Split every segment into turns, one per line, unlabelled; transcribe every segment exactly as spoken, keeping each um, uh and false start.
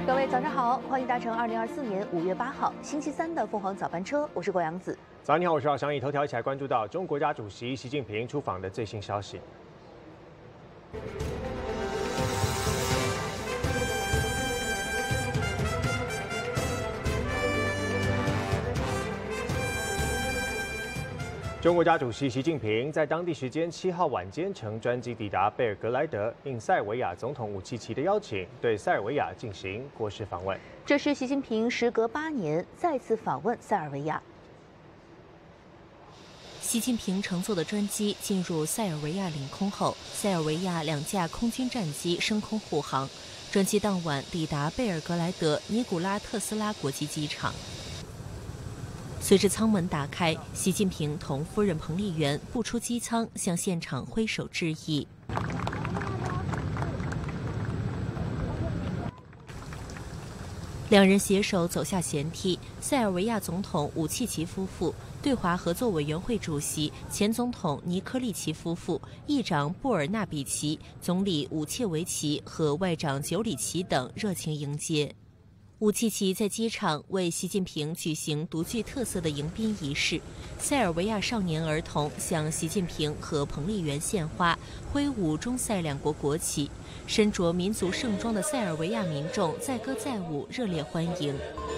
各位早上好，欢迎搭乘二零二四年五月八号星期三的凤凰早班车，我是郭阳子。
早上你好，我是姚翔。以头条一起来关注到中国国家主席习近平出访的最新消息。中国国家主席习近平在当地时间七号晚间乘专机抵达贝尔格莱德，应塞尔维亚总统武契奇的邀请，对塞尔维亚进行国事访问。
这是习近平时隔八年再次访问塞尔维亚。
习近平乘坐的专机进入塞尔维亚领空后，塞尔维亚两架空军战机升空护航，专机当晚抵达贝尔格莱德尼古拉特斯拉国际机场。随着舱门打开，习近平同夫人彭丽媛步出机舱，向现场挥手致意。两人携手走下舷梯，塞尔维亚总统武契奇夫妇、对华合作委员会主席、前总统尼科利奇夫妇、议长布尔纳比奇、总理武切维奇和外长久里奇等热情迎接。武契奇在机场为习近平举行独具特色的迎宾仪式，塞尔维亚少年儿童向习近平和彭丽媛献花，挥舞中塞两国国旗，身着民族盛装的塞尔维亚民众载歌载舞，热烈欢迎。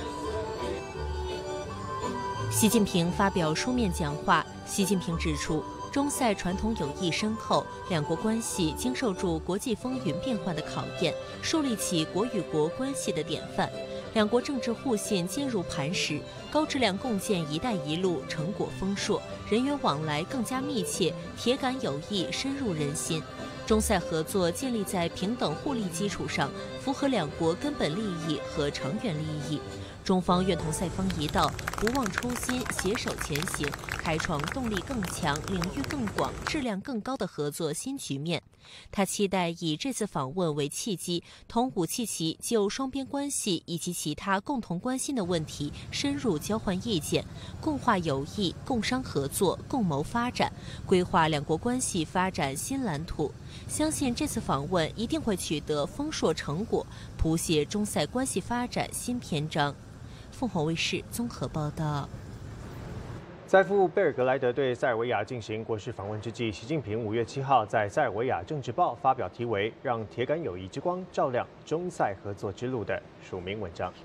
习近平发表书面讲话，习近平指出，中塞传统友谊深厚，两国关系经受住国际风云变幻的考验，树立起国与国关系的典范。两国政治互信坚如磐石，高质量共建“一带一路”成果丰硕，人员往来更加密切，铁杆友谊深入人心。中塞合作建立在平等互利基础上，符合两国根本利益和长远利益。中方愿同塞方一道，不忘初心，携手前行，开创动力更强、领域更广、质量更高的合作新局面。他期待以这次访问为契机，同武契奇就双边关系以及其他共同关心的问题深入交换意见，共话友谊、共商合作、共谋发展，规划两国关系发展新蓝图。相信这次访问一定会取得丰硕成果，谱写中塞关系发展新篇章。凤凰卫视综合报道。
在赴贝尔格莱德对塞尔维亚进行国事访问之际，习近平五月七号在塞尔维亚政治报发表题为《让铁杆友谊之光照亮中塞合作之路》的署名文章。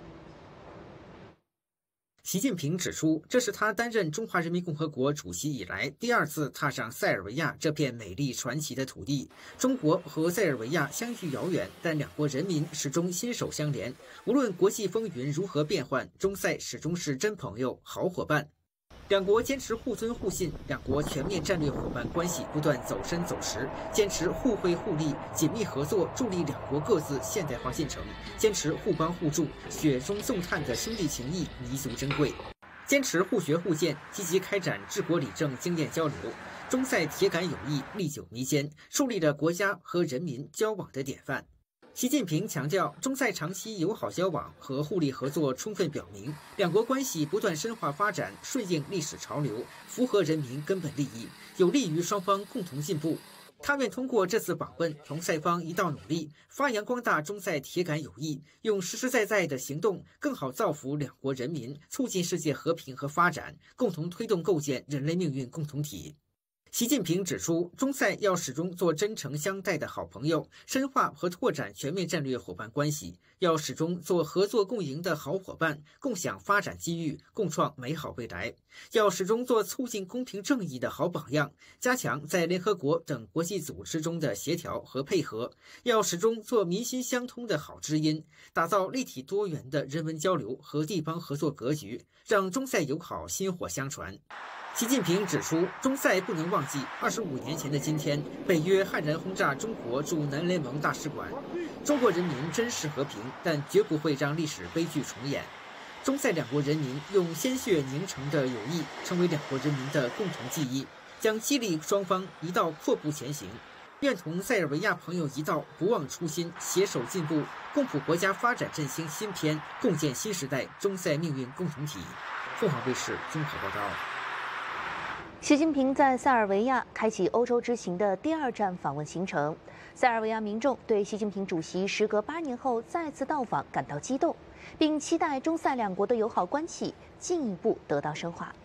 习近平指出，这是他担任中华人民共和国主席以来第二次踏上塞尔维亚这片美丽传奇的土地。中国和塞尔维亚相距遥远，但两国人民始终心手相连。无论国际风云如何变幻，中塞始终是真朋友、好伙伴。两国坚持互尊互信，两国全面战略伙伴关系不断走深走实，坚持互惠互利、紧密合作，助力两国各自现代化进程，坚持互帮互助，雪中送炭的兄弟情谊弥足珍贵，坚持互学互鉴，积极开展治国理政经验交流，中塞铁杆友谊历久弥坚，树立了国家和人民交往的典范。习近平强调，中塞长期友好交往和互利合作充分表明，两国关系不断深化发展，顺应历史潮流，符合人民根本利益，有利于双方共同进步。他愿通过这次访问，同塞方一道努力，发扬光大中塞铁杆友谊，用实实在在的行动，更好造福两国人民，促进世界和平和发展，共同推动构建人类命运共同体。习近平指出，中塞要始终做真诚相待的好朋友，深化和拓展全面战略伙伴关系；要始终做合作共赢的好伙伴，共享发展机遇，共创美好未来；要始终做促进公平正义的好榜样，加强在联合国等国际组织中的协调和配合；要始终做民心相通的好知音，打造立体多元的人文交流和地方合作格局，让中塞友好薪火相传。习近平指出，中塞不能忘记二十五年前的今天，北约悍然轰炸中国驻南联盟大使馆。中国人民珍视和平，但绝不会让历史悲剧重演。中塞两国人民用鲜血凝成的友谊，成为两国人民的共同记忆，将激励双方一道阔步前行。愿同塞尔维亚朋友一道，不忘初心，携手进步，共谱国家发展振兴新篇，共建新时代中塞命运共同体。凤凰卫视综合报道。
习近平在塞尔维亚开启欧洲之行的第二站访问行程。塞尔维亚民众对习近平主席时隔八年后再次到访感到激动，并期待中塞两国的友好关系进一步得到深化。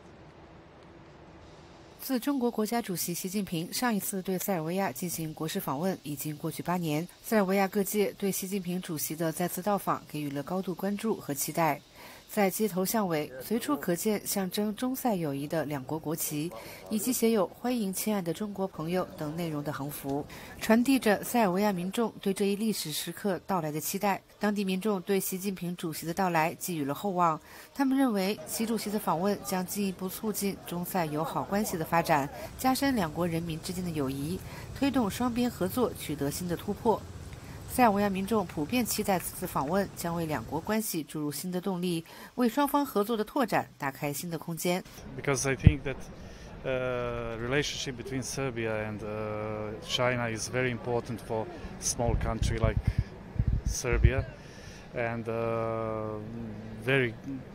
自中国国家主席习近平上一次对塞尔维亚进行国事访问已经过去八年，塞尔维亚各界对习近平主席的再次到访给予了高度关注和期待。在街头巷尾，随处可见象征中塞友谊的两国国旗，以及写有“欢迎亲爱的中国朋友”等内容的横幅，传递着塞尔维亚民众对这一历史时刻到来的期待。当地民众对习近平主席的到来寄予了厚望，他们认为习主席的访问将进一步促进中塞友好关系的发展，加深两国人民之间的友谊，推动双边合作取得新的突破。塞尔维亚民众普遍期待此次访问将为两国关系注入新的动力，为双方合作的拓展打开新的空间。
Because I think that uh, relationship between Serbia and uh, China is very important for a small country like Serbia, and uh, very,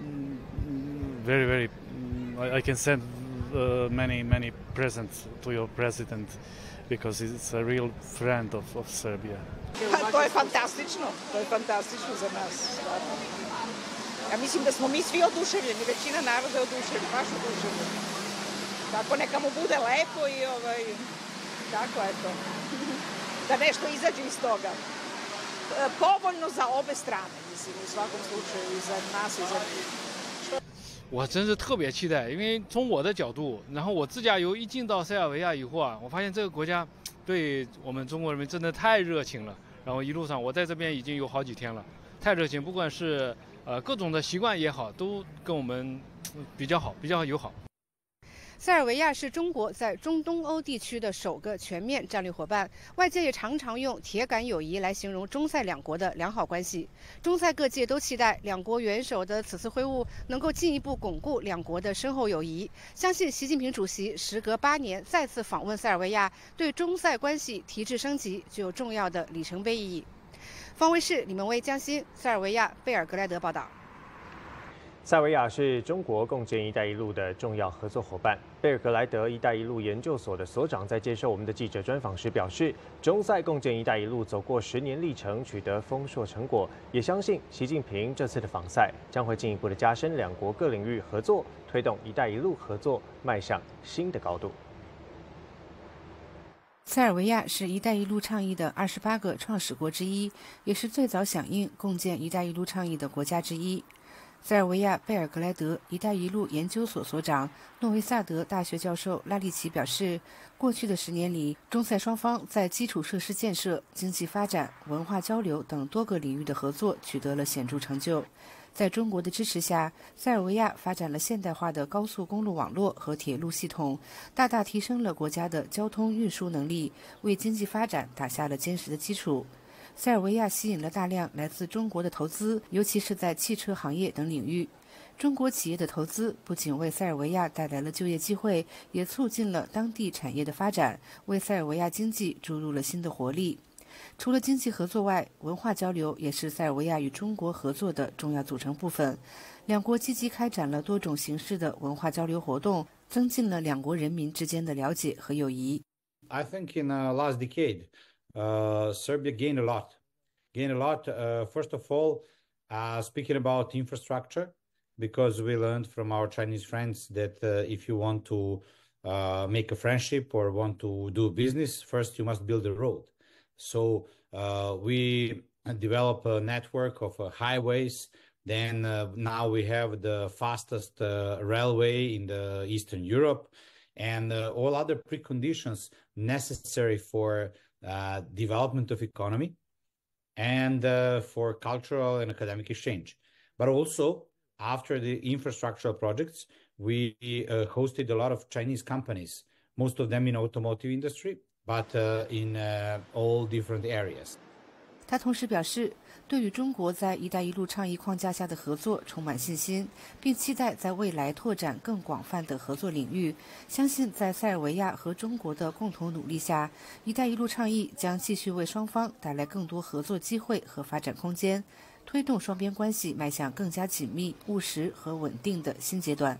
very, very. I, I can send uh, many, many presents to your president because he's a real friend of, of Serbia.
To je fantastično, to je fantastično za nas. Ja mislim da smo mi svi oduševljeni, većina naroda je oduševljena, baš oduševljena. Tako neka mu bude lepo i ovaj, tako eto, da nešto izađe iz toga. Povoljno za obe strane, mislim, u svakom slučaju i za nas i za njih.
我真是特别期待，因为从我的角度，然后我自驾游一进到塞尔维亚以后啊，我发现这个国家对我们中国人民真的太热情了。然后一路上我在这边已经有好几天了，太热情，不管是呃各种的习惯也好，都跟我们比较好，比较友好。
塞尔维亚是中国在中东欧地区的首个全面战略伙伴，外界也常常用“铁杆友谊”来形容中塞两国的良好关系。中塞各界都期待两国元首的此次会晤能够进一步巩固两国的深厚友谊。相信习近平主席时隔八年再次访问塞尔维亚，对中塞关系提质升级具有重要的里程碑意义。方卫视李文威、江欣，塞尔维亚贝尔格莱德报道。
塞尔维亚是中国共建“一带一路”的重要合作伙伴。贝尔格莱德“一带一路”研究所的所长在接受我们的记者专访时表示，中塞共建“一带一路”走过十年历程，取得丰硕成果，也相信习近平这次的访塞将会进一步的加深两国各领域合作，推动“一带一路”合作迈向新的高度。
塞尔维亚是一带一路倡议的二十八个创始国之一，也是最早响应共建“一带一路”倡议的国家之一。 塞尔维亚贝尔格莱德“一带一路”研究所所长、诺维萨德大学教授拉利奇表示，过去的十年里，中塞双方在基础设施建设、经济发展、文化交流等多个领域的合作取得了显著成就。在中国的支持下，塞尔维亚发展了现代化的高速公路网络和铁路系统，大大提升了国家的交通运输能力，为经济发展打下了坚实的基础。 塞尔维亚吸引了大量来自中国的投资，尤其是在汽车行业等领域。中国企业的投资不仅为塞尔维亚带来了就业机会，也促进了当地产业的发展，为塞尔维亚经济注入了新的活力。除了经济合作外，文化交流也是塞尔维亚与中国合作的重要组成部分。两国积极开展了多种形式的文化交流活动，增进了两国人民之间的了解和友谊。
I think in the last decade. Uh, Serbia gained a lot, gained a lot. Uh, first of all, uh, speaking about infrastructure, because we learned from our Chinese friends that uh, if you want to uh, make a friendship or want to do business, first you must build a road. So uh, we develop a network of uh, highways. Then uh, now we have the fastest uh, railway in the Eastern Europe, and uh, all other preconditions necessary for Uh, development of economy and uh, for cultural and academic exchange. But also, after the infrastructural projects, we uh, hosted a lot of Chinese companies, most of them in automotive industry, but uh, in uh, all different areas.
他同时表示，对于中国在“一带一路”倡议框架下的合作充满信心，并期待在未来拓展更广泛的合作领域。相信在塞尔维亚和中国的共同努力下，“一带一路”倡议将继续为双方带来更多合作机会和发展空间，推动双边关系迈向更加紧密、务实和稳定的新阶段。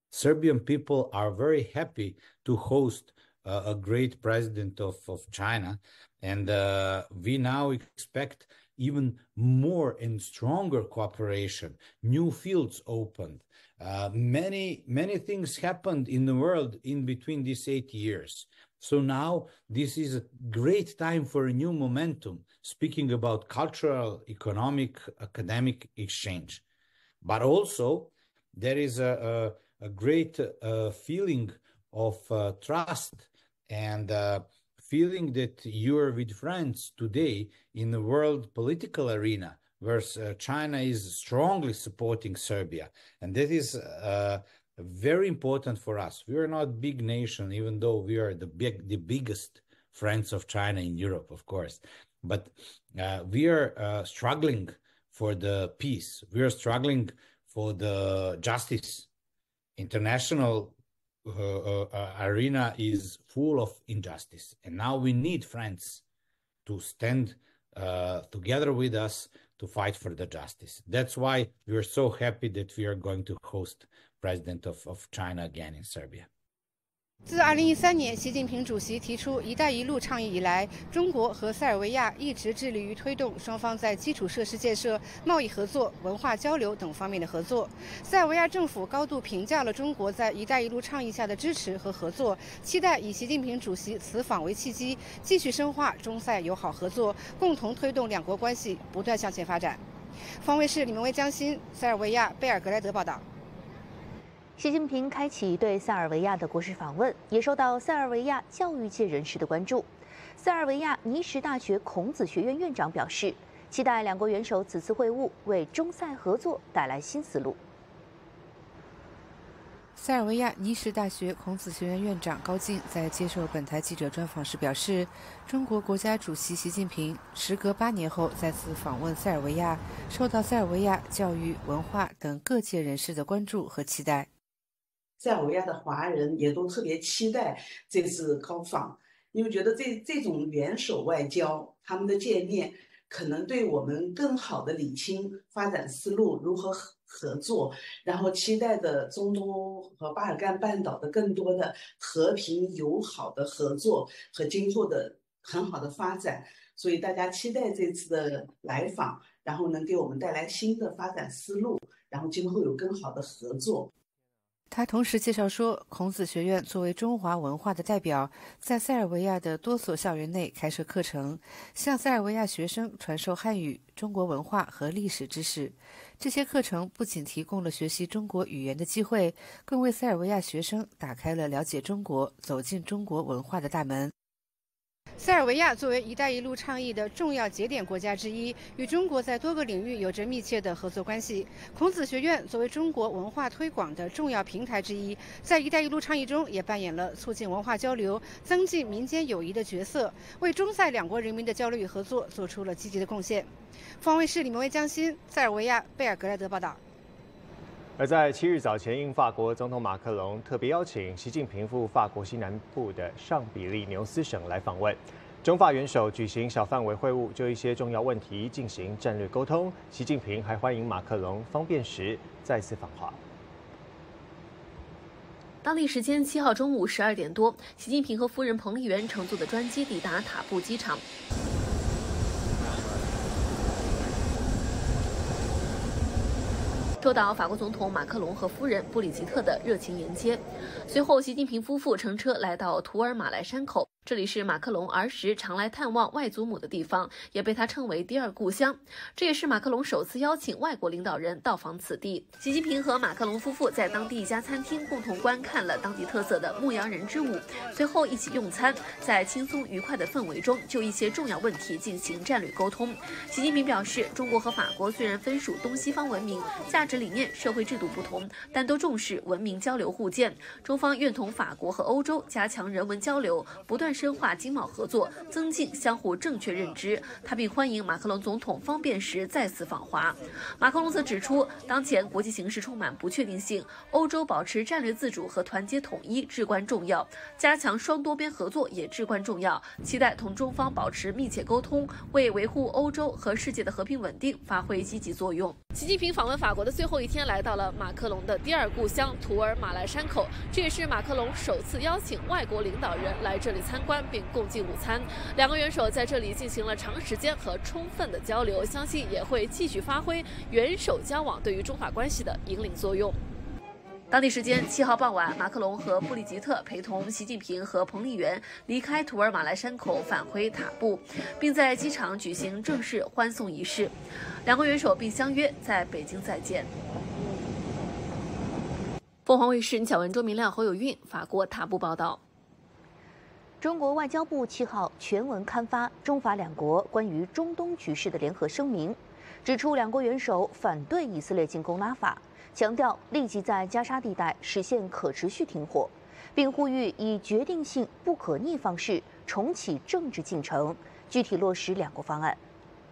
Serbian people are very happy to host uh, a great president of, of China. And uh, we now expect even more and stronger cooperation, new fields opened. Uh, many, many things happened in the world in between these eight years. So now this is a great time for a new momentum, speaking about cultural, economic, academic exchange. But also there is a, a, a great uh, feeling of uh, trust and uh, feeling that you are with friends today in the world political arena, where uh, China is strongly supporting Serbia. And that is uh, very important for us. We are not a big nation, even though we are the big, the biggest friends of China in Europe, of course. But uh, we are uh, struggling for the peace. We are struggling for the justice. International uh, uh, arena is full of injustice. And now we need friends to stand uh, together with us to fight for the justice. That's why we are so happy that we are going to host President of, of China again in Serbia.
自二零一三年习近平主席提出“一带一路”倡议以来，中国和塞尔维亚一直致力于推动双方在基础设施建设、贸易合作、文化交流等方面的合作。塞尔维亚政府高度评价了中国在“一带一路”倡议下的支持和合作，期待以习近平主席此访为契机，继续深化中塞友好合作，共同推动两国关系不断向前发展。方卫视李明威、江欣，塞尔维亚贝尔格莱德报道。
习近平开启对塞尔维亚的国事访问，也受到塞尔维亚教育界人士的关注。塞尔维亚尼什大学孔子学院院长表示，期待两国元首此次会晤为中塞合作带来新思路。
塞尔维亚尼什大学孔子学院院长高进在接受本台记者专访时表示，中国国家主席习近平时隔八年后再次访问塞尔维亚，受到塞尔维亚教育、文化等各界人士的关注和期待。
塞尔维亚的华人也都特别期待这次高访，因为觉得这这种元首外交，他们的见面可能对我们更好的理清发展思路，如何合作，然后期待着中东欧和巴尔干半岛的更多的和平友好的合作和今后的很好的发展，所以大家期待这次的来访，然后能给我们带来新的发展思路，然后今后有更好的合作。
他同时介绍说，孔子学院作为中华文化的代表，在塞尔维亚的多所校园内开设课程，向塞尔维亚学生传授汉语、中国文化和历史知识。这些课程不仅提供了学习中国语言的机会，更为塞尔维亚学生打开了了解中国、走进中国文化的大门。
塞尔维亚作为“一带一路”倡议的重要节点国家之一，与中国在多个领域有着密切的合作关系。孔子学院作为中国文化推广的重要平台之一，在“一带一路”倡议中也扮演了促进文化交流、增进民间友谊的角色，为中塞两国人民的交流与合作做出了积极的贡献。方卫视李明威、江欣，塞尔维亚贝尔格莱德报道。
而在七日早前，应法国总统马克龙特别邀请习近平赴法国西南部的上比利牛斯省来访问，中法元首举行小范围会晤，就一些重要问题进行战略沟通。习近平还欢迎马克龙方便时再次访华。
当地时间七号中午十二点多，习近平和夫人彭丽媛乘坐的专机抵达塔布机场。受到法国总统马克龙和夫人布里吉特的热情迎接。随后，习近平夫妇乘车来到图尔马莱山口，这里是马克龙儿时常来探望外祖母的地方，也被他称为第二故乡。这也是马克龙首次邀请外国领导人到访此地。习近平和马克龙夫妇在当地一家餐厅共同观看了当地特色的牧羊人之舞，随后一起用餐，在轻松愉快的氛围中，就一些重要问题进行战略沟通。习近平表示，中国和法国虽然分属东西方文明，价值理念、社会制度不同，但都重视文明交流互鉴。中方愿同法国和欧洲加强人文交流，不断深化经贸合作，增进相互正确认知。他并欢迎马克龙总统方便时再次访华。马克龙则指出，当前国际形势充满不确定性，欧洲保持战略自主和团结统一至关重要，加强双多边合作也至关重要。期待同中方保持密切沟通，为维护欧洲和世界的和平稳定发挥积极作用。
习近平访问法国的最后一天，来到了马克龙的第二故乡图尔马莱山口，这也是马克龙首次邀请外国领导人来这里参观并共进午餐。两个元首在这里进行了长时间和充分的交流，相信也会继续发挥元首交往对于中法关系的引领作用。当地时间七号傍晚，马克龙和布里吉特陪同习近平和彭丽媛离开图尔马莱山口，返回塔布，并在机场举行正式欢送仪式。两国元首并相约在北京再见。凤凰卫视倪巧文、周明亮、侯有运，法国塔布报道。
中国外交部七号全文刊发中法两国关于中东局势的联合声明，指出两国元首反对以色列进攻拉法，强调立即在加沙地带实现可持续停火，并呼吁以决定性、不可逆方式重启政治进程，具体落实两国方案。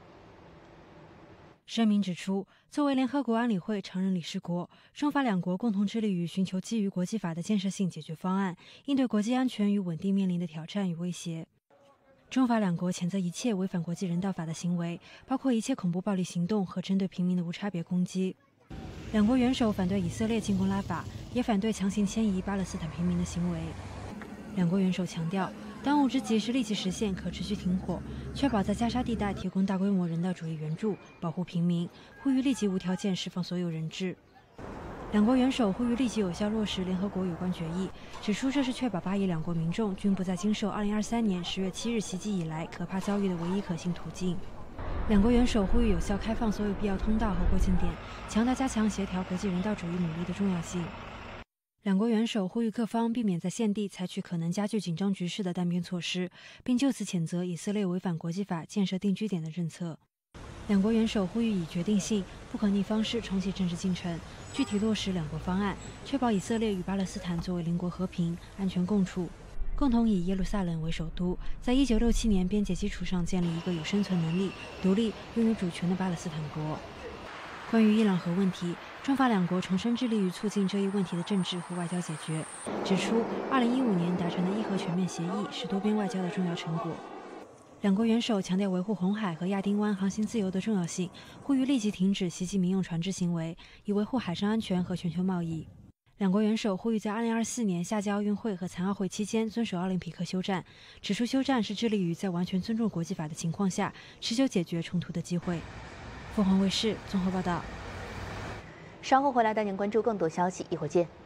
声明指出，作为联合国安理会常任理事国，中法两国共同致力于寻求基于国际法的建设性解决方案，应对国际安全与稳定面临的挑战与威胁。中法两国谴责一切违反国际人道法的行为，包括一切恐怖暴力行动和针对平民的无差别攻击。两国元首反对以色列进攻拉法，也反对强行迁移巴勒斯坦平民的行为。两国元首强调，当务之急是立即实现可持续停火，确保在加沙地带提供大规模人道主义援助，保护平民，呼吁立即无条件释放所有人质。两国元首呼吁立即有效落实联合国有关决议，指出这是确保巴以两国民众均不再经受二零二三年十月七日袭击以来可怕遭遇的唯一可行途径。两国元首呼吁有效开放所有必要通道和过境点，强调加强协调国际人道主义努力的重要性。两国元首呼吁各方避免在现地采取可能加剧紧张局势的单边措施，并就此谴责以色列违反国际法建设定居点的政策。两国元首呼吁以决定性、不可逆方式重启政治进程，具体落实两国方案，确保以色列与巴勒斯坦作为邻国和平、安全共处，共同以耶路撒冷为首都，在一九六七年边界基础上建立一个有生存能力、独立、拥有主权的巴勒斯坦国。关于伊朗核问题，中法两国重申致力于促进这一问题的政治和外交解决，指出二零一五年达成的伊核全面协议是多边外交的重要成果。两国元首强调维护红海和亚丁湾航行自由的重要性，呼吁立即停止袭击民用船只行为，以维护海上安全和全球贸易。两国元首呼吁在二零二四年夏季奥运会和残奥会期间遵守奥林匹克休战，指出休战是致力于在完全尊重国际法的情况下持久解决冲突的机会。凤凰卫视综合报道。
稍后回来带您关注更多消息，一会儿见。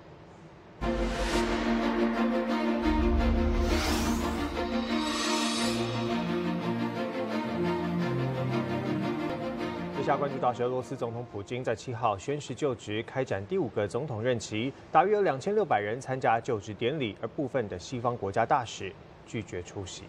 接下来关注到是俄罗斯总统普京在七号宣誓就职，开展第五个总统任期，大约有两千六百人参加就职典礼，而部分的西方国家大使拒绝出席。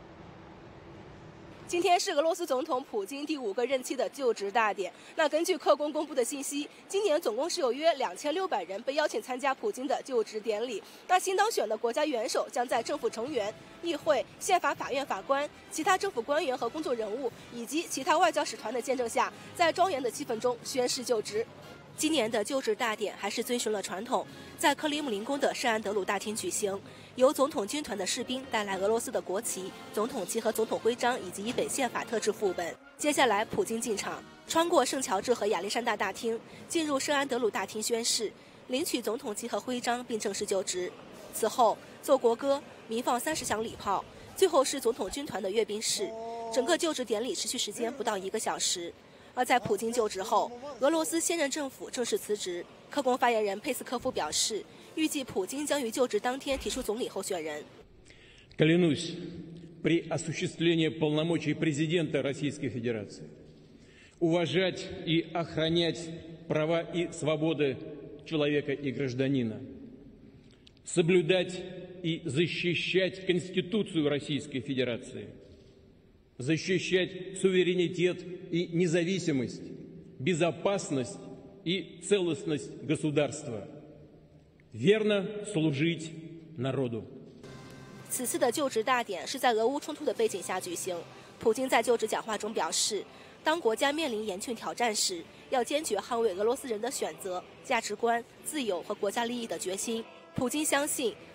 今天是俄罗斯总统普京第五个任期的就职大典。那根据克宫公布的信息，今年总共是有约两千六百人被邀请参加普京的就职典礼。那新当选的国家元首将在政府成员、议会、宪法法院法官、其他政府官员和工作人物以及其他外交使团的见证下，在庄严的气氛中宣誓就职。今年的就职大典还是遵循了传统，在克里姆林宫的圣安德鲁大厅举行，由总统军团的士兵带来俄罗斯的国旗、总统旗和总统徽章以及一本宪法特制副本。接下来，普京进场，穿过圣乔治和亚历山大大厅，进入圣安德鲁大厅宣誓，领取总统旗和徽章，并正式就职。此后，奏国歌，鸣放三十响礼炮，最后是总统军团的阅兵式。整个就职典礼持续时间不到一个小时。而在普京就职后，俄罗斯现任政府正式辞职。克宫发言人佩斯科夫表示，预计普京将于就职当天提出总理候选人。
Клянусь при осуществлении полномочий президента Российской Федерации уважать и охранять права и свободы человека и гражданина, соблюдать и защищать Конституцию Российской Федерации.Защищать суверенитет и независимость, безопасность и целостность государства. Верно служить народу.
此次的就职大典是在俄乌冲突的背景下举行。普京在就职讲话中表示，当国家面临严峻挑战时，要坚决捍卫俄罗斯人的选择、价值观、自由和国家利益的决心。普京相信，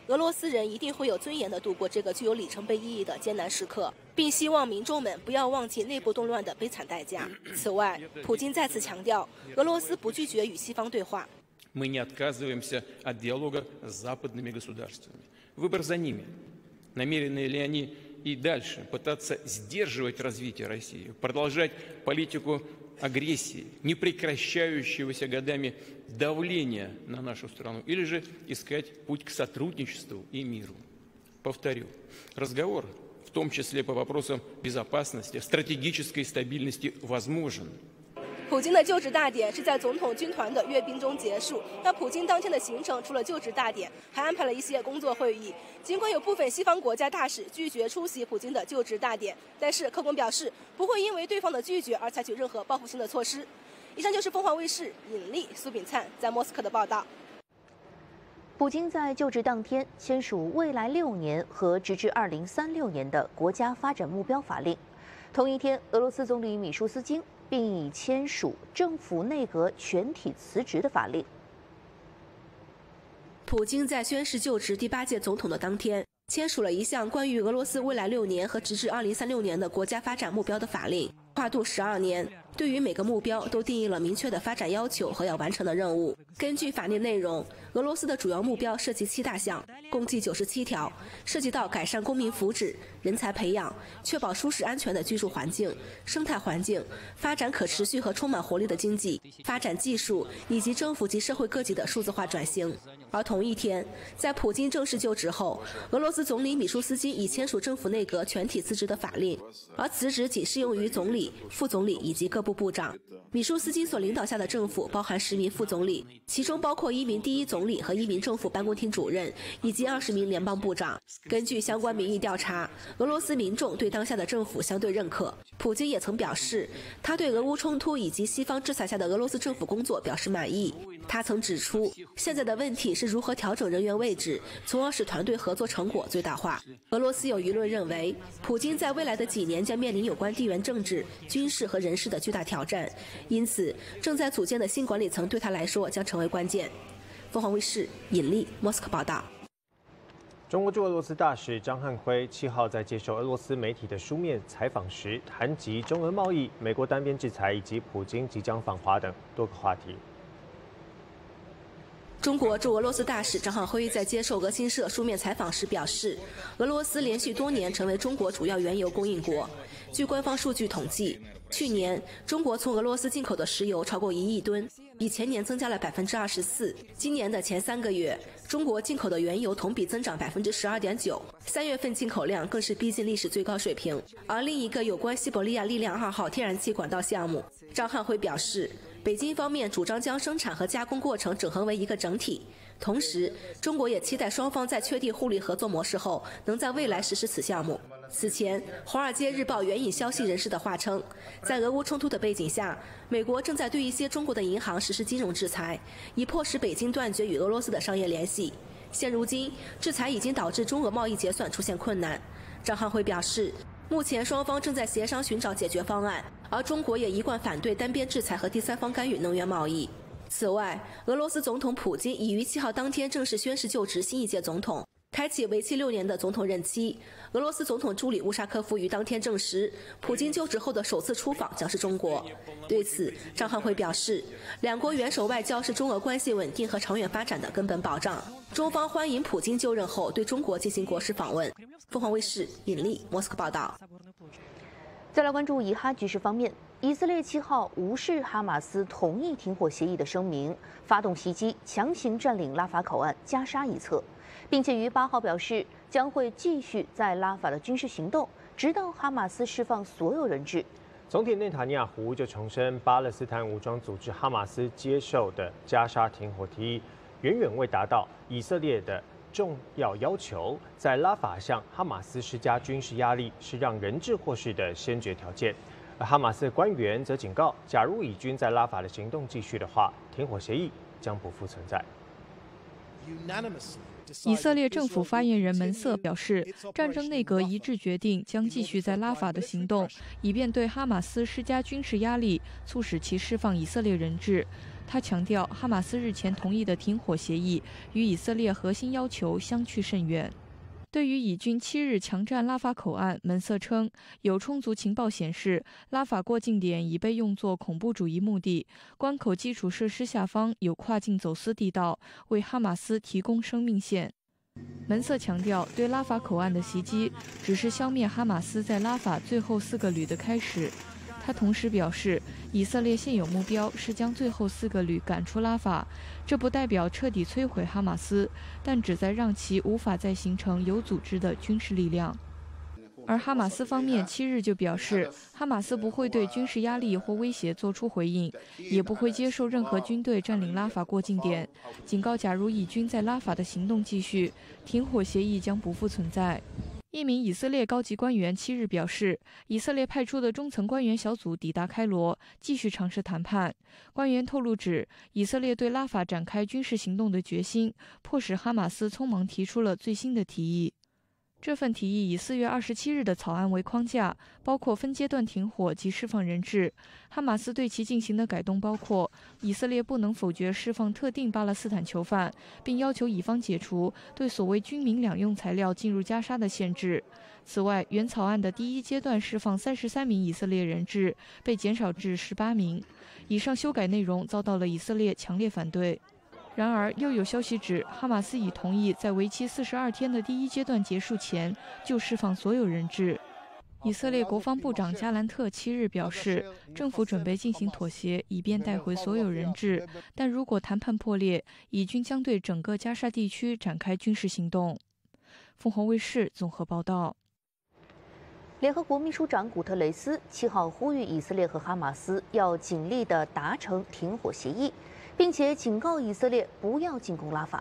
俄罗斯人一定会有尊严地度过这个具有里程碑意义的艰难时刻，并希望民众们不要忘记内部动乱的悲惨代价。此外，普京再次强调，俄罗斯不拒绝与西方对话。
Мы не отказываемся от диалога с западными государствами. Выбор за ними. Намерены ли они и дальше пытаться сдерживать развитие России, продолжать политику агрессии, не прекращающегося годами давления на нашу страну, или же искать путь к сотрудничеству и миру. Повторю, разговор, в том числе по вопросам безопасности, стратегической стабильности, возможен.
普京的就职大典是在总统军团的阅兵中结束。那普京当天的行程除了就职大典，还安排了一些工作会议。尽管有部分西方国家大使拒绝出席普京的就职大典，但是克宫表示不会因为对方的拒绝而采取任何报复性的措施。以上就是凤凰卫视尹丽、苏炳灿在莫斯科的报道。
普京在就职当天签署未来六年和直至二零三六年的国家发展目标法令。同一天，俄罗斯总理米舒斯京并已签署政府内阁全体辞职的法令。
普京在宣誓就职第八届总统的当天，签署了一项关于俄罗斯未来六年和直至二零三六年的国家发展目标的法令，跨度十二年，对于每个目标都定义了明确的发展要求和要完成的任务。根据法令内容，俄罗斯的主要目标涉及七大项，共计九十七条，涉及到改善公民福祉、人才培养、确保舒适安全的居住环境、生态环境、发展可持续和充满活力的经济、发展技术以及政府及社会各级的数字化转型。而同一天，在普京正式就职后，俄罗斯总理米舒斯基已签署政府内阁全体辞职的法令，而辞职仅适用于总理、副总理以及各部部长。米舒斯基所领导下的政府包含十名副总理，其中包括一名第一总理和一名政府办公厅主任，以及二十名联邦部长。根据相关民意调查，俄罗斯民众对当下的政府相对认可。普京也曾表示，他对俄乌冲突以及西方制裁下的俄罗斯政府工作表示满意。他曾指出，现在的问题是如何调整人员位置，从而使团队合作成果最大化。俄罗斯有舆论认为，普京在未来的几年将面临有关地缘政治、军事和人事的巨大挑战，因此正在组建的新管理层对他来说将成为关键。凤凰卫视尹丽莫斯科报道。
中国驻俄罗斯大使张汉辉七号在接受俄罗斯媒体的书面采访时，谈及中俄贸易、美国单边制裁以及普京即将访华等多个话题。
中国驻俄罗斯大使张汉辉在接受俄新社书面采访时表示，俄罗斯连续多年成为中国主要原油供应国。据官方数据统计，去年中国从俄罗斯进口的石油超过一亿吨，比前年增加了百分之二十四。今年的前三个月，中国进口的原油同比增长百分之十二点九，三月份进口量更是逼近历史最高水平。而另一个有关西伯利亚力量二号天然气管道项目，张汉辉表示，北京方面主张将生产和加工过程整合为一个整体，同时，中国也期待双方在确定互利合作模式后，能在未来实施此项目。此前，《华尔街日报》援引消息人士的话称，在俄乌冲突的背景下，美国正在对一些中国的银行实施金融制裁，以迫使北京断绝与俄罗斯的商业联系。现如今，制裁已经导致中俄贸易结算出现困难。张汉辉表示，目前双方正在协商寻找解决方案，而中国也一贯反对单边制裁和第三方干预能源贸易。此外，俄罗斯总统普京已于七号当天正式宣誓就职新一届总统，开启为期六年的总统任期。俄罗斯总统助理乌沙科夫于当天证实，普京就职后的首次出访将是中国。对此，张汉辉表示，两国元首外交是中俄关系稳定和长远发展的根本保障。中方欢迎普京就任后对中国进行国事访问。凤凰卫视尹丽莫斯科报道。
再来关注以哈局势方面，以色列七号无视哈马斯同意停火协议的声明，发动袭击，强行占领拉法口岸加沙一侧，并且于八号表示将会继续在拉法的军事行动，直到哈马斯释放所有人质。
总统内塔尼亚胡就重申，巴勒斯坦武装组织哈马斯接受的加沙停火提议，远远未达到以色列的重要要求，在拉法向哈马斯施加军事压力是让人质获释的先决条件。而哈马斯官员则警告，假如以军在拉法的行动继续的话，停火协议将不复存在。
以色列政府发言人门瑟表示，战争内阁一致决定将继续在拉法的行动，以便对哈马斯施加军事压力，促使其释放以色列人质。他强调，哈马斯日前同意的停火协议与以色列核心要求相去甚远。对于以军七日强占拉法口岸，门瑟称有充足情报显示，拉法过境点已被用作恐怖主义目的，关口基础设施下方有跨境走私地道，为哈马斯提供生命线。门瑟强调，对拉法口岸的袭击只是消灭哈马斯在拉法最后四个旅的开始。他同时表示，以色列现有目标是将最后四个旅赶出拉法，这不代表彻底摧毁哈马斯，但旨在让其无法再形成有组织的军事力量。而哈马斯方面七日就表示，哈马斯不会对军事压力或威胁做出回应，也不会接受任何军队占领拉法过境点，警告假如以军在拉法的行动继续，停火协议将不复存在。一名以色列高级官员七日表示，以色列派出的中层官员小组抵达开罗，继续尝试谈判。官员透露指，以色列对拉法展开军事行动的决心，迫使哈马斯匆忙提出了最新的提议。这份提议以四月二十七日的草案为框架，包括分阶段停火及释放人质。哈马斯对其进行的改动包括：以色列不能否决释放特定巴勒斯坦囚犯，并要求以方解除对所谓军民两用材料进入加沙的限制。此外，原草案的第一阶段释放三十三名以色列人质被减少至十八名。以上修改内容遭到了以色列强烈反对。然而，又有消息指，哈马斯已同意在为期四十二天的第一阶段结束前就释放所有人质。以色列国防部长加兰特七日表示，政府准备进行妥协，以便带回所有人质，但如果谈判破裂，以军将对整个加沙地区展开军事行动。凤凰卫视综合报道。
联合国秘书长古特雷斯七号呼吁以色列和哈马斯要尽力地达成停火协议，并且警告以色列不要进攻拉法。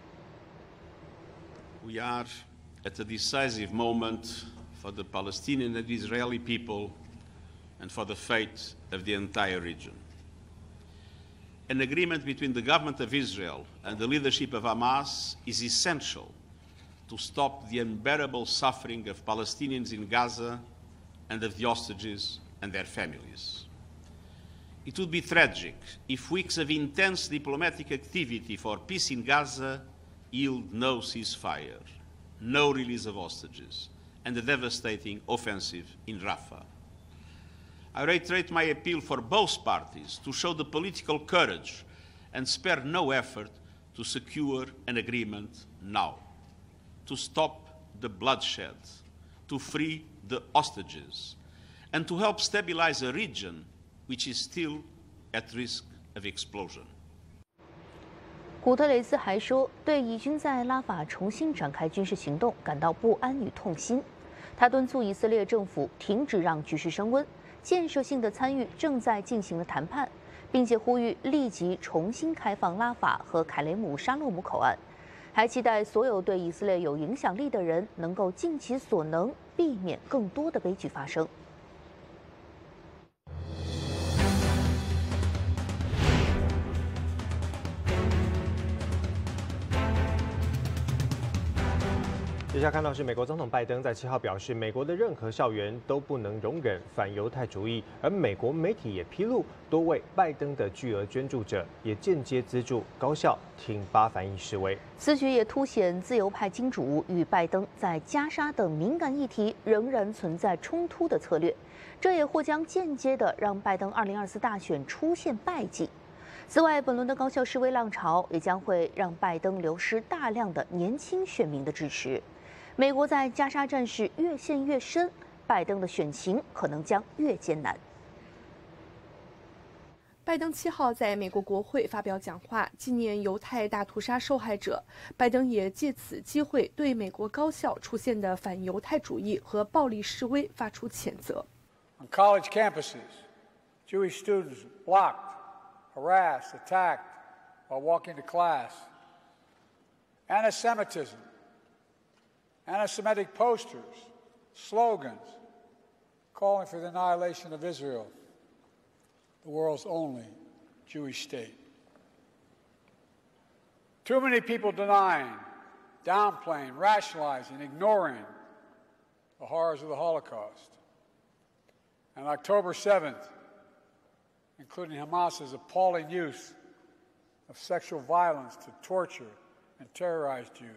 We are at a decisive moment for the Palestinian and Israeli people and for the fate of the entire region. An agreement between the government of Israel and the leadership of Hamas is essential to stop the unbearable suffering of Palestinians in Gaza and of the hostages and their families. It would be tragic if weeks of intense diplomatic activity for peace in Gaza yield no ceasefire, no release of hostages, and a devastating offensive in Rafah. I reiterate my appeal for both parties to show the political courage and spare no effort to secure an agreement now, to stop the bloodshed, to free the hostages, and to help stabilize a region which is still at risk of explosion.
古特雷斯还说，对以军在拉法重新展开军事行动感到不安与痛心。他敦促以色列政府停止让局势升温，建设性的参与正在进行的谈判，并且呼吁立即重新开放拉法和凯雷姆沙洛姆口岸，还期待所有对以色列有影响力的人能够尽其所能，避免更多的悲剧发生。
接下来看到是美国总统拜登在七号表示，美国的任何校园都不能容忍反犹太主义，而美国媒体也披露，多位拜登的巨额捐助者也间接资助高校挺巴反以示威。
此举也凸显自由派金主与拜登在加沙等敏感议题仍然存在冲突的策略，这也或将间接的让拜登二零二四大选出现败绩。此外，本轮的高校示威浪潮也将会让拜登流失大量的年轻选民的支持。美国在加沙战事越陷越深，拜登的选情可能将越艰难。
拜登七号在美国国会发表讲话，纪念犹太大屠杀受害者。拜登也借此机会对美国高校出现的反犹太主义和暴力示威发出谴责。
On college campuses, Jewish students blocked, harassed, attacked while walking to class. Anti-Semitism. Anti-Semitic posters, slogans, calling for the annihilation of Israel, the world's only Jewish state. Too many people denying downplaying, rationalizing, ignoring the horrors of the Holocaust. And October seventh, including Hamas's appalling use of sexual violence to torture and terrorize Jews.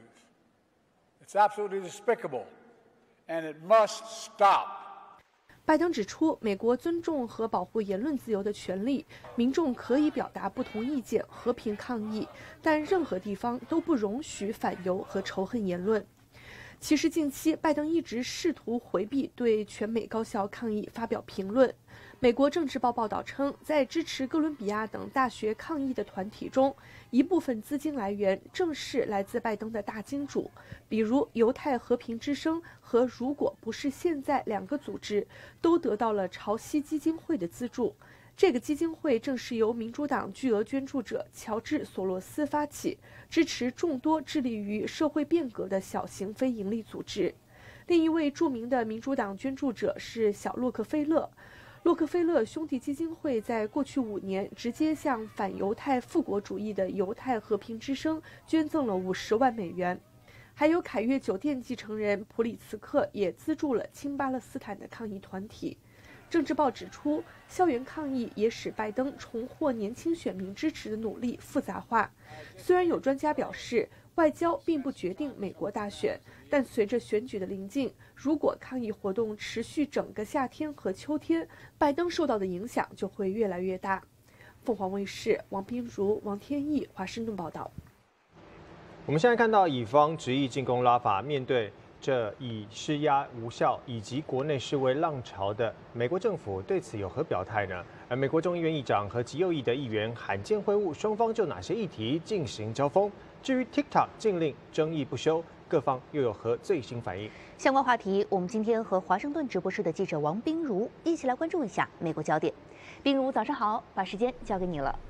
It's absolutely despicable, and it must stop.
拜登指出，美国尊重和保护言论自由的权利，民众可以表达不同意见，和平抗议，但任何地方都不容许反犹和仇恨言论。其实，近期拜登一直试图回避对全美高校抗议发表评论。美国政治报报道称，在支持哥伦比亚等大学抗议的团体中，一部分资金来源正是来自拜登的大金主，比如犹太和平之声和如果不是现在两个组织都得到了潮汐基金会的资助。这个基金会正是由民主党巨额捐助者乔治·索罗斯发起，支持众多致力于社会变革的小型非营利组织。另一位著名的民主党捐助者是小洛克菲勒。洛克菲勒兄弟基金会在过去五年直接向反犹太复国主义的犹太和平之声捐赠了五十万美元。还有凯悦酒店继承人普里茨克也资助了亲巴勒斯坦的抗议团体。政治报指出，校园抗议也使拜登重获年轻选民支持的努力复杂化。虽然有专家表示，外交并不决定美国大选，但随着选举的临近，如果抗议活动持续整个夏天和秋天，拜登受到的影响就会越来越大。凤凰卫视王彬如、王天翼华盛顿报道。
我们现在看到以方执意进攻拉法，面对这以施压无效以及国内示威浪潮的美国政府对此有何表态呢？而美国众议院议长和极右翼的议员罕见会晤，双方就哪些议题进行交锋？至于 TikTok 禁令争议不休，各方又有何最新反应？
相关话题，我们今天和华盛顿直播室的记者王彬如一起来关注一下美国焦点。彬如，早上好，把时间交给你了。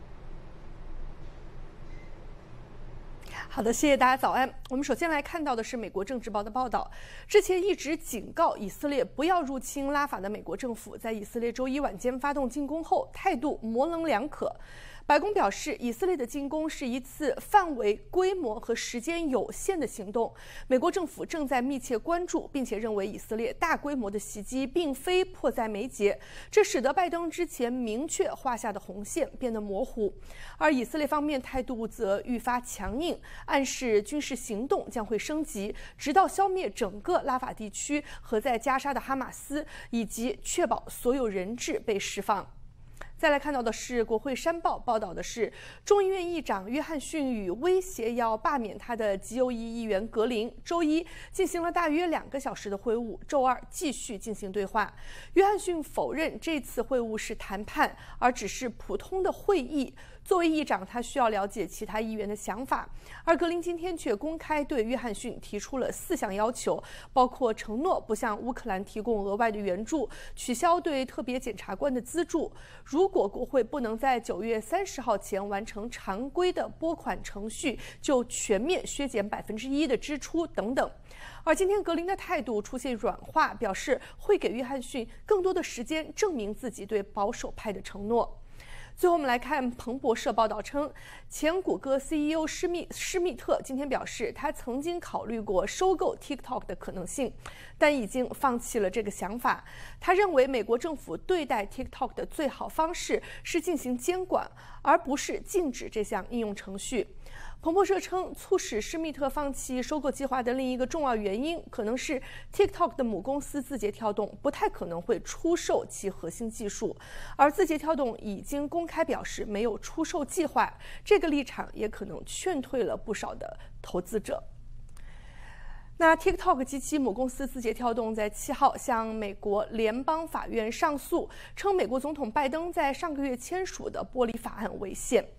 好的，谢谢大家早安。我们首先来看到的是美国政治报的报道，之前一直警告以色列不要入侵拉法的美国政府，在以色列周一晚间发动进攻后，态度模棱两可。白宫表示，以色列的进攻是一次范围、规模和时间有限的行动。美国政府正在密切关注，并且认为以色列大规模的袭击并非迫在眉睫，这使得拜登之前明确画下的红线变得模糊。而以色列方面态度则愈发强硬，暗示军事行动将会升级，直到消灭整个拉法地区和在加沙的哈马斯，以及确保所有人质被释放。再来看到的是国会山报报道的是，众议院议长约翰逊与威胁要罢免他的极右翼议员格林周一进行了大约两个小时的会晤，周二继续进行对话。约翰逊否认这次会晤是谈判，而只是普通的会议。作为议长，他需要了解其他议员的想法，而格林今天却公开对约翰逊提出了四项要求，包括承诺不向乌克兰提供额外的援助，取消对特别检察官的资助，如果国会不能在九月三十号前完成常规的拨款程序，就全面削减百分之一的支出等等。而今天格林的态度出现软化，表示会给约翰逊更多的时间证明自己对保守派的承诺。最后，我们来看彭博社报道称，前谷歌 C E O 施密施密特今天表示，他曾经考虑过收购 TikTok 的可能性，但已经放弃了这个想法。他认为，美国政府对待 TikTok 的最好方式是进行监管，而不是禁止这项应用程序。彭博社称，促使施密特放弃收购计划的另一个重要原因，可能是 TikTok 的母公司字节跳动不太可能会出售其核心技术，而字节跳动已经公开表示没有出售计划，这个立场也可能劝退了不少的投资者。那 TikTok 及其母公司字节跳动在七号向美国联邦法院上诉，称美国总统拜登在上个月签署的剥离法案违宪。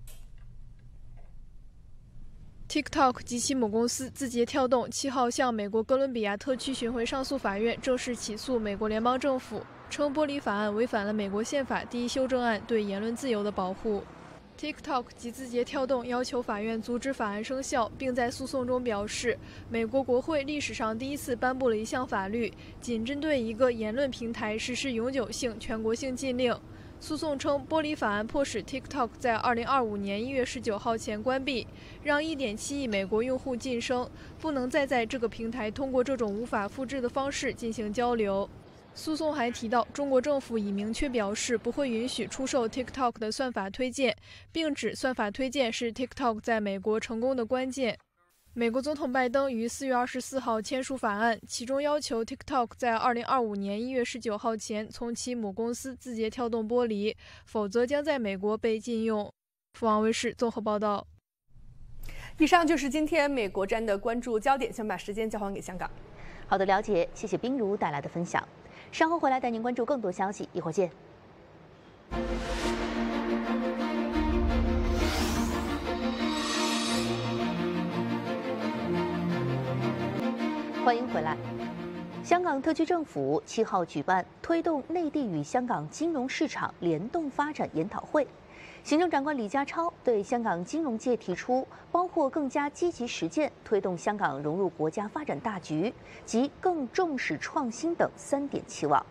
TikTok 及其母公司字节跳动七号向美国哥伦比亚特区巡回上诉法院正式起诉美国联邦政府，称剥离法案违反了美国宪法第一修正案对言论自由的保护。TikTok 及字节跳动要求法院阻止法案生效，并在诉讼中表示，美国国会历史上第一次颁布了一项法律，仅针对一个言论平台实施永久性全国性禁令。 诉讼称，剥离法案迫使 TikTok 在二零二五年一月十九号前关闭，让一点七亿美国用户晋升，不能再在这个平台通过这种无法复制的方式进行交流。诉讼还提到，中国政府已明确表示不会允许出售 TikTok 的算法推荐，并指算法推荐是 TikTok 在美国成功的关键。美国总统拜登于四月二十四号签署法案，其中要求 TikTok 在二零二五年一月十九号前从其母公司字节跳动剥离，否则将在美国被禁用。凤凰卫视综合报道。
以上就是今天美国站的关注焦点，先把时间交还给香港。
好的，了解，谢谢冰如带来的分享。稍后回来带您关注更多消息，一会儿见。欢迎回来。香港特区政府七号举办推动内地与香港金融市场联动发展研讨会。行政长官李家超对香港金融界提出包括更加积极实践推动香港融入国家发展大局及更重视创新等三点期望。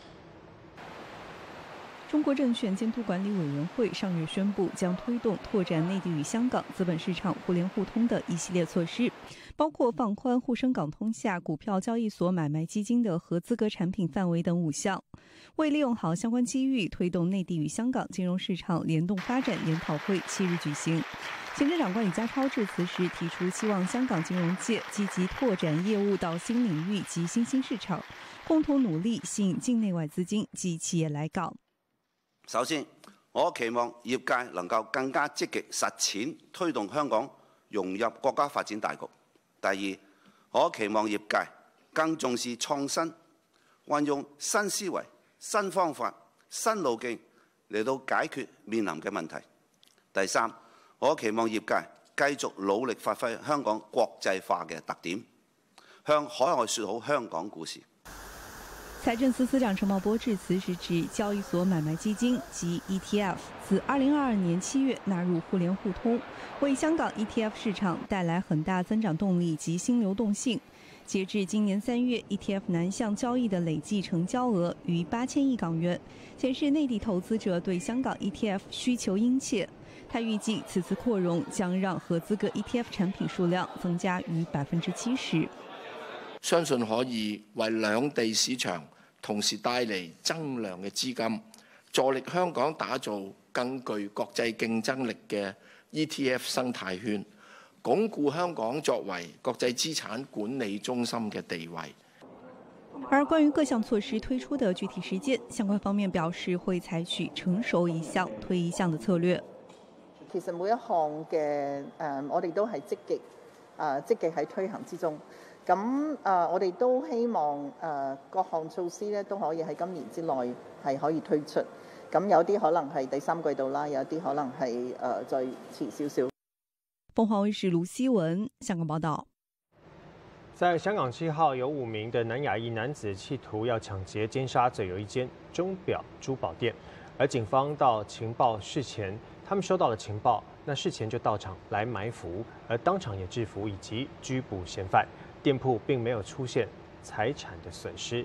中国证券监督管理委员会上月宣布，将推动拓展内地与香港资本市场互联互通的一系列措施，包括放宽沪深港通下股票交易所买卖基金的合资格产品范围等五项。为利用好相关机遇，推动内地与香港金融市场联动发展研讨会七日举行。行政长官李家超致辞时提出，希望香港金融界积极拓展业务到新领域及新兴市场，共同努力吸引境内外資金及企業來港。
首先，我期望業界能夠更加積極實踐推動香港融入國家發展大局。第二，我期望業界更重視創新，運用新思維、新方法、新路徑嚟到解決面臨嘅問題。第三，我期望業界繼續努力發揮香港國際化嘅特點，向海外説好香港故事。
財政司司長陳茂波致辭時指，交易所買賣基金及 E T F 自二零二二年七月納入互聯互通，為香港 E T F 市場帶來很大增長動力及新流動性。截至今年三月 ，E T F 南向交易的累計成交額逾八千億港元，顯示內地投資者對香港 E T F 需求殷切。他預計此次擴容將讓合資格 E T F 產品數量增加逾百分之七十。
相信可以為兩地市場同時帶嚟增量嘅資金，助力香港打造更具國際競爭力嘅 E T F 生態圈，鞏固香港作為國際資產管理中心嘅地位。
而關於各項措施推出的具體實踐，相關方面表示會採取成熟一項推一項的策略。
其實每一項嘅誒，我哋都係積極誒積極喺推行之中。咁誒、呃，我哋都希望誒、呃、各項措施咧都可以喺今年之內係可以推出。咁有啲可能係第三季度啦，有啲可能係誒、呃、再遲少少。
鳳凰衛視盧希文香港報道。
在香港七號，有五名的南亞裔男子企圖要搶劫奸殺最有一間鐘錶珠寶店，而警方到情報事前，他們收到了情報，那事前就到場來埋伏，而當場也制服以及拘捕嫌犯。店鋪並沒有出現財產的損失。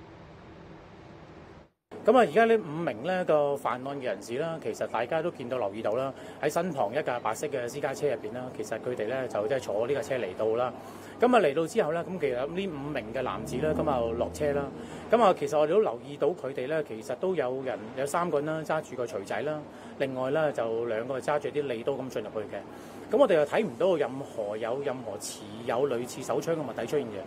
咁啊，而家呢五名呢個犯案嘅人士啦，其實大家都見到留意到啦，喺身旁一架白色嘅私家車入邊啦，其實佢哋咧就即係坐呢架車嚟到啦。咁啊嚟到之後咧，咁其實呢五名嘅男子咧，咁啊落車啦。咁啊，其實我哋都留意到佢哋咧，其實都有人有三個人啦，揸住個錘仔啦，另外咧就兩個揸住啲利刀咁進入去嘅。咁我哋又睇唔到任何有任何持有類似手槍嘅物體出現嘅。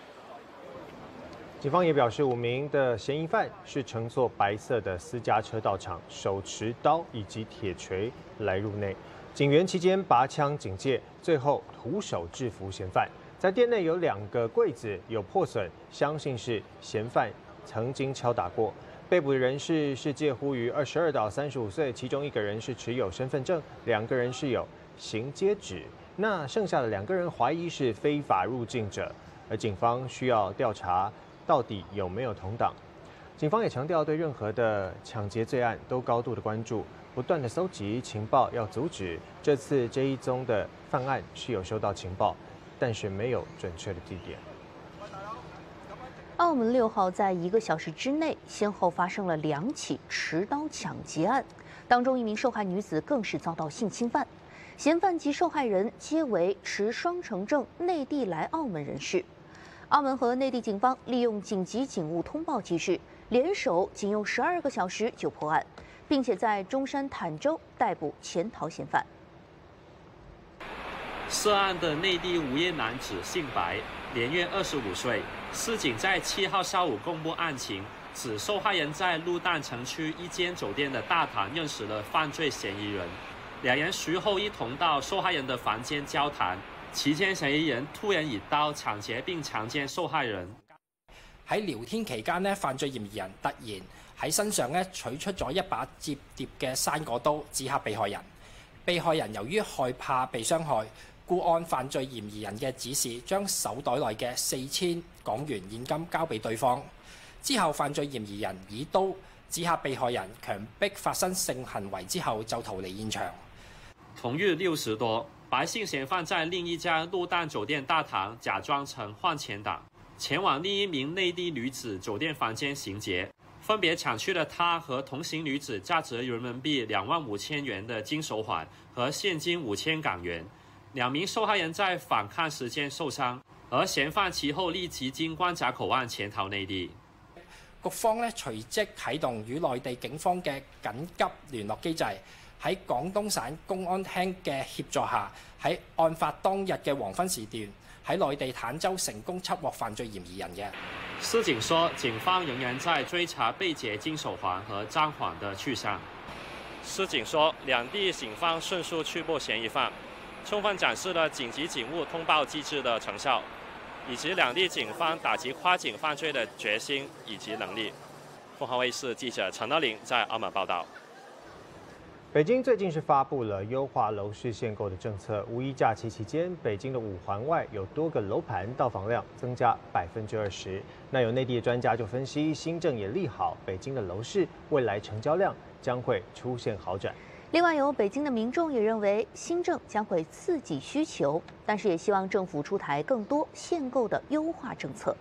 警方也表示，五名的嫌疑犯是乘坐白色的私家車到場，手持刀以及鐵錘來入內。警員期間拔槍警戒，最後徒手制服嫌犯。在店內有兩個櫃子有破損，相信是嫌犯曾經敲打過。被捕的人士是介乎於二十二到三十五歲，其中一個人是持有身份證，兩個人是有行街紙，那剩下的兩個人懷疑是非法入境者，而警方需要調查到底有沒有同黨。警方也強調，對任何的搶劫罪案都高度的關注，不斷的搜集情報，要阻止這次這一宗的犯案是有收到情報，但是沒有準確的地點。
澳门六号在一个小时之内先后发生了两起持刀抢劫案，当中一名受害女子更是遭到性侵犯，嫌犯及受害人皆为持双程证内地来澳门人士。澳门和内地警方利用紧急警务通报机制，联手仅用十二个小时就破案，并且在中山坦洲逮捕潜逃嫌犯。
涉案的内地无业男子姓白，年约二十五岁。司警在七号下午公布案情，指受害人在鹿蛋城区一间酒店的大堂认识了犯罪嫌疑人，两人随后一同到受害人的房间交谈。期間嫌疑人突然以刀搶劫並強姦受害人。
喺聊天期間呢，犯罪嫌疑人突然喺身上呢取出咗一把摺疊嘅生果刀，指嚇被害人。被害人由於害怕被傷害，故按犯罪嫌疑人嘅指示，將手袋內嘅四千港元現金交俾對方。之後，犯罪嫌疑人以刀指嚇被害人，強迫發生性行為之後就逃離現場。
同日六時多。白姓嫌犯在另一家鹿蛋酒店大堂假裝成换钱党，前往另一名内地女子酒店房间行劫，分别抢去了她和同行女子价值人民币两万五千元的金手环和现金五千港元。两名受害人在反抗时间受伤，而嫌犯其後立即經關閘口岸潛逃內地。
局方咧隨即啟動與內地警方嘅緊急聯絡機制。喺廣東省公安廳嘅協助下，喺案發當日嘅黃昏時段，喺內地坦洲成功緝獲犯罪嫌疑人嘅。
司警說，警方仍然在追查被劫金手環和贓款的去向。司警說，兩地警方迅速拘捕嫌疑犯，充分展示了緊急警務通報機制的成效，以及兩地警方打擊跨境犯罪的決心以及能力。鳳凰衛視記者陳德霖在澳門報道。
北京最近是发布了优化楼市限购的政策。五一假期期间，北京的五环外有多个楼盘到访量增加百分之二十。那有内地的专家就分析，新政也利好北京的楼市，未来成交量将会出现好转。
另外，有北京的民众也认为新政将会刺激需求，但是也希望政府出台更多限购的优化政策。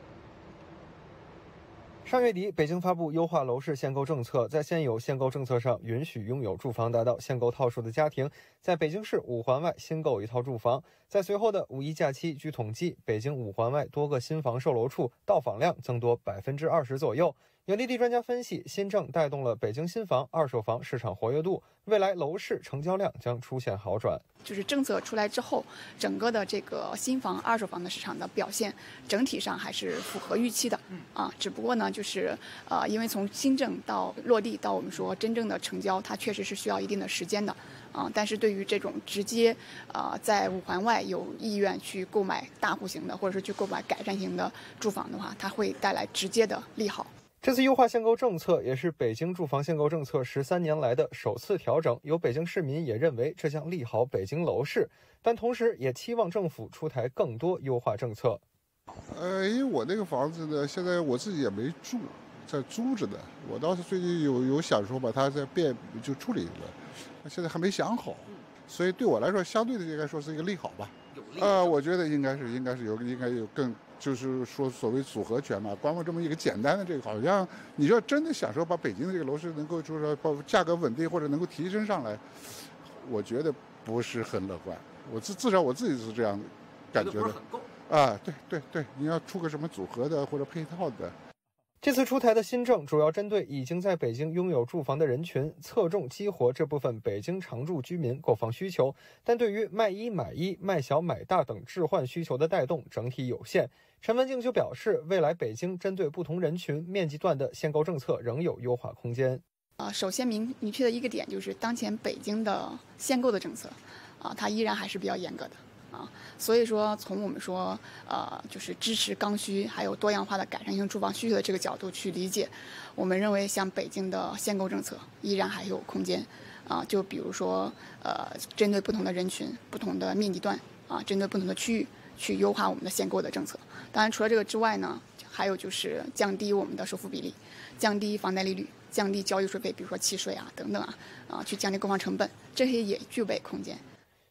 上月底，北京发布优化楼市限购政策，在现有限购政策上，允许拥有住房达到限购套数的家庭，在北京市五环外新购一套住房。在随后的五一假期，据统计，北京五环外多个新房售楼处到访量增多百分之二十左右。有内地专家分析，新政带动了北京新房、二手房市场活跃度，未来楼市成交量将出现好转。
就是政策出来之后，整个的这个新房、二手房的市场的表现，整体上还是符合预期的啊。只不过呢，就是呃，因为从新政到落地到我们说真正的成交，它确实是需要一定的时间的啊。但是对于这种直接呃在五环外有意愿去购买大户型的，或者是去购买改善型的住房的话，它会带来直接的利好。
这次优化限购政策也是北京住房限购政策十三年来的首次调整，有北京市民也认为这将利好北京楼市，但同时也期望政府出台更多优化政策。
呃，因为我那个房子呢，现在我自己也没住，在租着的。我倒是最近有有想说把它再变就处理了，现在还没想好，所以对我来说，相对的应该说是一个利好吧。呃，我觉得应该是应该是有应该有更。就是说，所谓组合拳嘛，光光这么一个简单的这个，好像你要真的想说把北京的这个楼市能够就是说包价格稳定或者能够提升上来，我觉得不是很乐观。我至至少我自己是这样感觉的。啊，对对对，你要出个什么组合的或者配套的。
这次出台的新政主要针对已经在北京拥有住房的人群，侧重激活这部分北京常住居民购房需求，但对于卖一买一、卖小买大等置换需求的带动整体有限。陈文静就表示，未来北京针对不同人群、面积段的限购政策仍有优化空间。
呃，首先明明确的一个点就是，当前北京的限购的政策，啊，它依然还是比较严格的。啊，所以说从我们说呃就是支持刚需还有多样化的改善性住房需求的这个角度去理解，我们认为像北京的限购政策依然还有空间啊，就比如说呃针对不同的人群、不同的面积段啊，针对不同的区域去优化我们的限购的政策。当然除了这个之外呢，还有就是降低我们的首付比例，降低房贷利率，降低交易税费，比如说契税啊等等啊啊，去降低购房成本，这些也具备空间。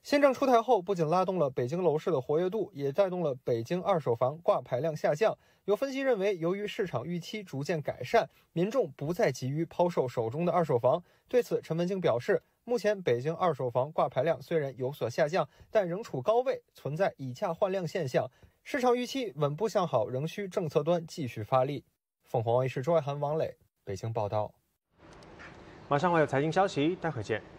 新政出台后，不仅拉动了北京楼市的活跃度，也带动了北京二手房挂牌量下降。有分析认为，由于市场预期逐渐改善，民众不再急于抛售手中的二手房。对此，陈文京表示，目前北京二手房挂牌量虽然有所下降，但仍处高位，存在以价换量现象。市场预期稳步向好，仍需政策端继续发力。凤凰卫视周爱涵、王磊北京报道。
马上会有财经消息，待会见。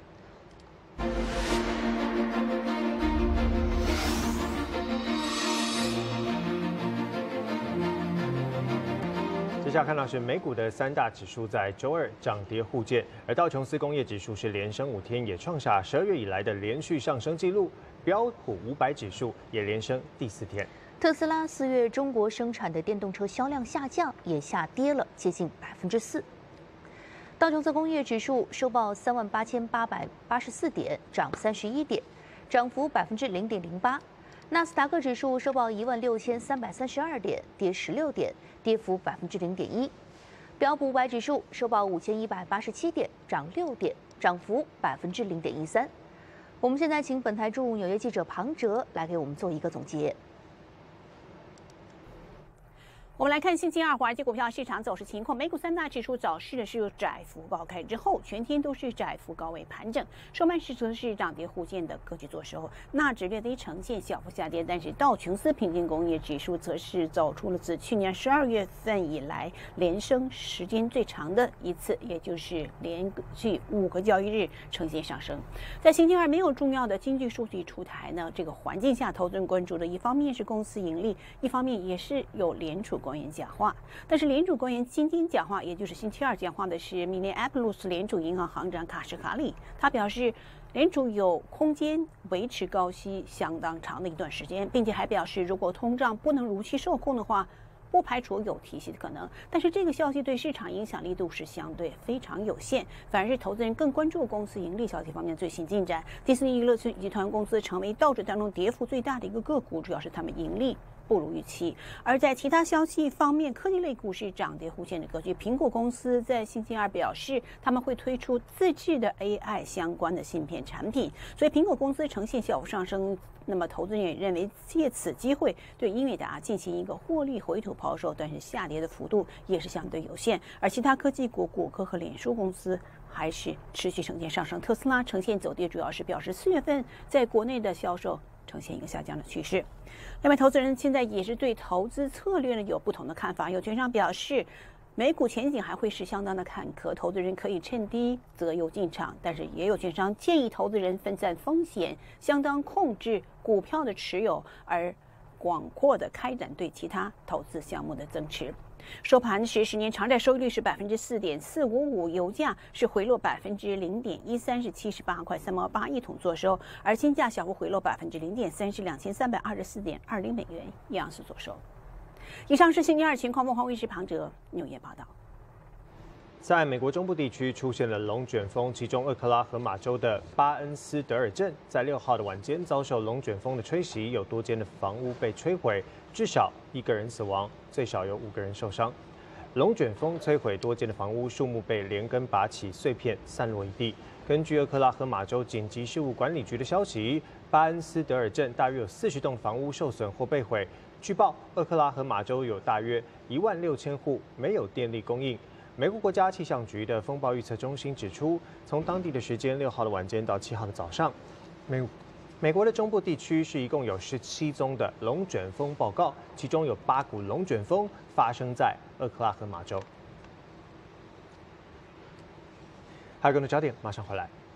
接下来看到是美股的三大指数在周二涨跌互见，而道琼斯工业指数是连升五天，也创下十二月以来的连续上升纪录。标普五百指数也连升第四天。
特斯拉四月中国生产的电动车销量下降，也下跌了接近百分之四。道琼斯工业指数收报三万八千八百八十四点，涨三十一点，涨幅百分之零点零八。纳斯达克指数收报一万六千三百三十二点，跌十六点，跌幅百分之零点一。标普五百指数收报五千一百八十七点，涨六点，涨幅百分之零点一三。我们现在请本台驻纽约记者庞哲来给我们做一个总结。
我们来看星期二华尔街股票市场走势情况。美股三大指数早市的是窄幅高开之后，全天都是窄幅高位盘整，收盘时则是涨跌互见的格局做收。纳指略低呈现小幅下跌，但是道琼斯平均工业指数则是走出了自去年十二月份以来连升时间最长的一次，也就是连续五个交易日呈现上升。在星期二没有重要的经济数据出台呢，这个环境下，投资人关注的一方面是公司盈利，一方面也是有联储官员讲话。但是联储官员今天讲话，也就是星期二讲话的是明尼阿波利斯联储银行行长卡什卡里，他表示联储有空间维持高息相当长的一段时间，并且还表示，如果通胀不能如期受控的话，不排除有提息的可能。但是这个消息对市场影响力度是相对非常有限，反而是投资人更关注公司盈利消息方面最新进展。迪士尼娱乐集团公司成为道指当中跌幅最大的一个个股，主要是他们盈利不如预期。而在其他消息方面，科技类股市涨跌互现的格局。苹果公司在星期二表示，他们会推出自制的 A I 相关的芯片产品，所以苹果公司呈现小幅上升。那么投资人也认为借此机会对英伟达进行一个获利回吐抛售，但是下跌的幅度也是相对有限。而其他科技股，谷歌和脸书公司还是持续呈现上升。特斯拉呈现走跌，主要是表示四月份在国内的销售呈现一个下降的趋势。另外，投资人现在也是对投资策略呢有不同的看法。有券商表示，美股前景还会是相当的坎坷，投资人可以趁低择优进场，但是也有券商建议投资人分散风险，相当控制股票的持有，而广阔的开展对其他投资项目的增持。收盘时，十年长债收益率是百分之四点四五五，油价是回落百分之零点一三，是七十八块三毛八一桶做收，而金价小幅回落百分之零点三，是两千三百二十四点二零美元一盎司做收。以上是星期二情况，凤凰卫视庞哲纽约报道。
在美国中部地区出现了龙卷风，其中俄克拉荷马州的巴恩斯德尔镇在六号的晚间遭受龙卷风的吹袭，有多间的房屋被摧毁，至少一个人死亡，最少有五个人受伤。龙卷风摧毁多间的房屋，树木被连根拔起，碎片散落一地。根据俄克拉荷马州紧急事务管理局的消息，巴恩斯德尔镇大约有四十栋房屋受损或被毁。据报，俄克拉荷马州有大约一万六千户没有电力供应。美国国家气象局的风暴预测中心指出，从当地的时间六号的晚间到七号的早上，美美国的中部地区是一共有十七宗的龙卷风报告，其中有八股龙卷风发生在俄克拉荷马州。还有更多焦点，马上回来。